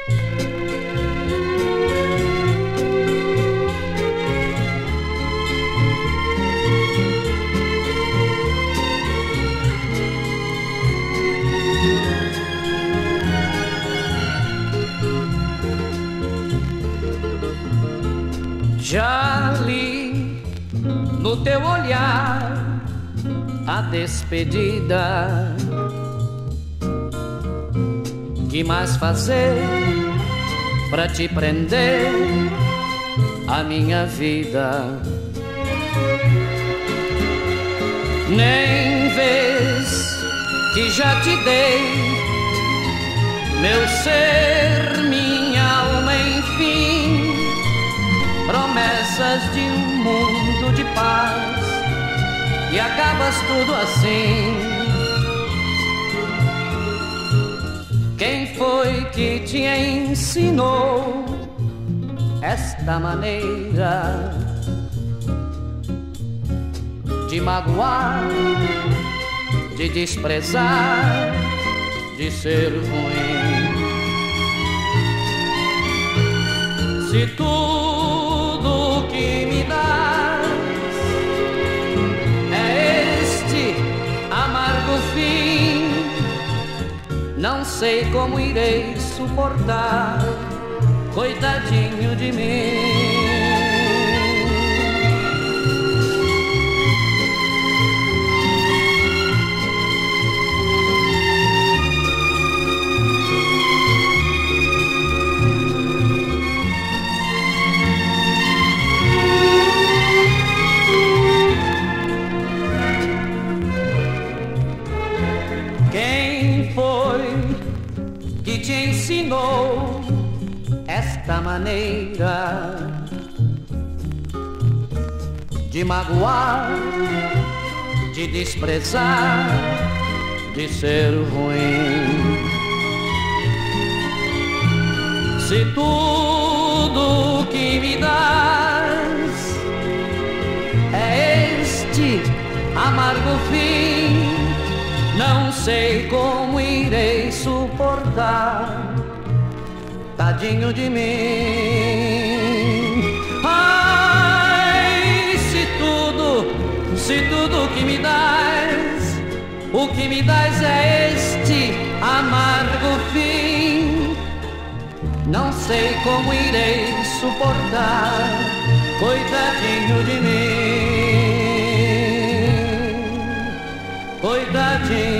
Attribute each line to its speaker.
Speaker 1: Já li no teu olhar a despedida. Que mais fazer pra te prender a minha vida? Nem vês que já te dei meu ser, minha alma, enfim, promessas de um mundo de paz, e acabas tudo assim. Quem foi que te ensinou esta maneira de magoar, de desprezar, de ser ruim? Se tudo que me dás é este amargo fim, não sei como irei suportar, coitadinho de mim. Quem foi que te ensinou esta maneira de magoar, de desprezar, de ser ruim? Se tudo que me dás é este amargo fim, não sei como irei suportar, tadinho de mim. Ai, se tudo que me dás, o que me dás é este amargo fim, não sei como irei suportar, coitadinho de mim, coitadinho.